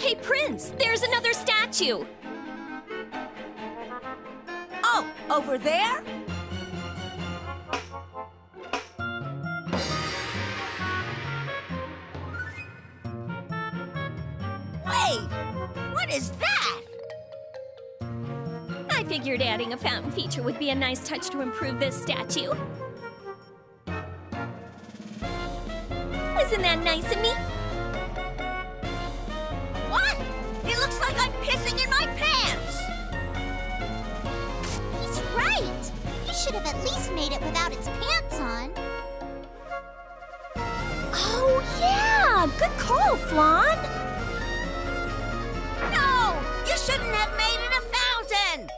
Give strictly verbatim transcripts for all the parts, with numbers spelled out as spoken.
Hey, Prince, there's another statue. Oh, over there? Wait, what is that? I figured adding a fountain feature would be a nice touch to improve this statue. Isn't that nice of me? What? It looks like I'm pissing in my pants! He's right! He should have at least made it without its pants on. Oh, yeah! Good call, Flonne! No! You shouldn't have made it a fountain!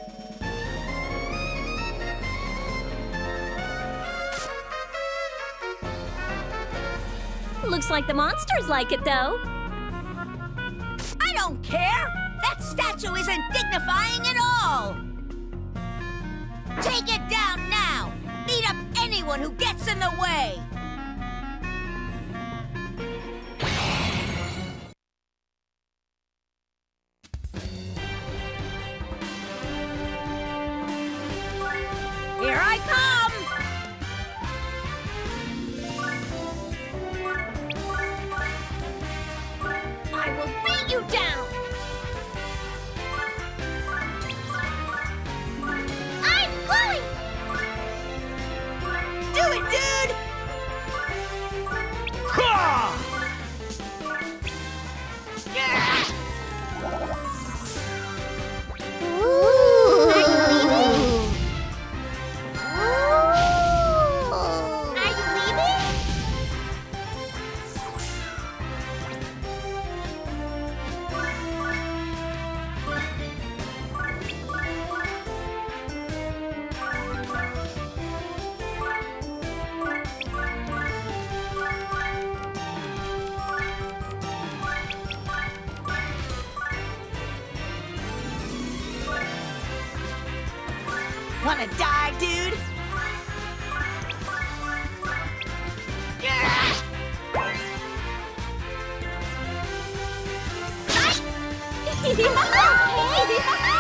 Looks like the monsters like it, though. I don't care! That statue isn't dignifying at all! Take it down now! Beat up anyone who gets in the way! Here I come! I will beat you down! I'm going! Do it, dude! Ooh! Are you leaving? Are you leaving? Wanna die, dude? Okay.